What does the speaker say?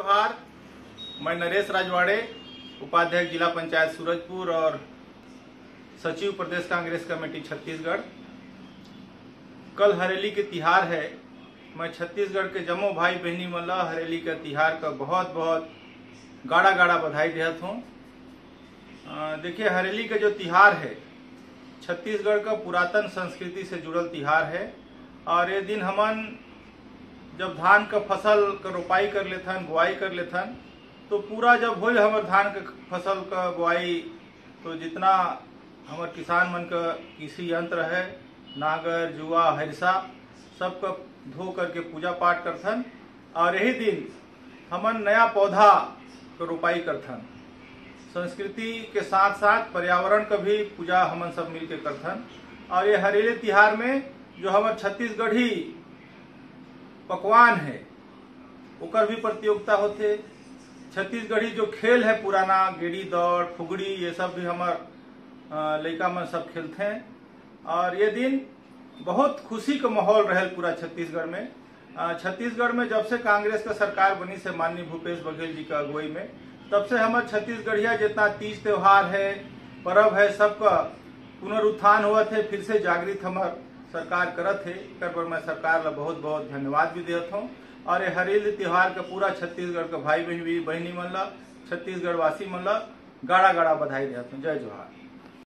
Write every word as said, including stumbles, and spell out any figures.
जोहार। मैं नरेश राजवाड़े, उपाध्यक्ष जिला पंचायत सूरजपुर और सचिव प्रदेश कांग्रेस कमेटी छत्तीसगढ़। कल हरेली के तिहार है। मैं छत्तीसगढ़ के जम्मो भाई बहनी मन ला हरेली के तिहार का बहुत बहुत गाड़ा गाड़ा बधाई देत हूँ। देखिए, हरेली का जो तिहार है छत्तीसगढ़ का पुरातन संस्कृति से जुड़ल तिहार है और ये दिन हमन जब धान का फसल का रोपाई कर लेथन, बुआई कर लेथन, तो पूरा जब हो हमार धान के फसल का बुआई, तो जितना हमार किसान मन का कृषि यंत्र है, नागर, जुआ, हरिसा, सबका धो करके पूजा पाठ करथन और यही दिन हमन नया पौधा का रोपाई करथन। संस्कृति के साथ साथ पर्यावरण का भी पूजा हमन सब मिलके करथन। और ये हरेली तिहार में जो हमार छत्तीसगढ़ी पकवान है ओकर भी प्रतियोगिता होते। छत्तीसगढ़ी जो खेल है पुराना, गेड़ी दौड़, फुगड़ी, ये सब भी हमार लड़का मन सब खेलते हैं। और ये दिन बहुत खुशी का माहौल रहे पूरा छत्तीसगढ़ में। छत्तीसगढ़ में जब से कांग्रेस का सरकार बनी से माननीय भूपेश बघेल जी का अगुवाई में, तब से हमारे छत्तीसगढ़िया जितना तीज त्योहार है, पर्व है, सबका पुनरुत्थान हुआ थे, फिर से जागृत हमार सरकार करत है। कर पर मैं सरकार ला बहुत बहुत धन्यवाद भी देता हूँ। और ये हरेली त्योहार का पूरा छत्तीसगढ़ का भाई बहनी बहनी मन ला, छत्तीसगढ़ वासी मन ला गाड़ा गाड़ा बधाई देता हूँ। जय जोहार।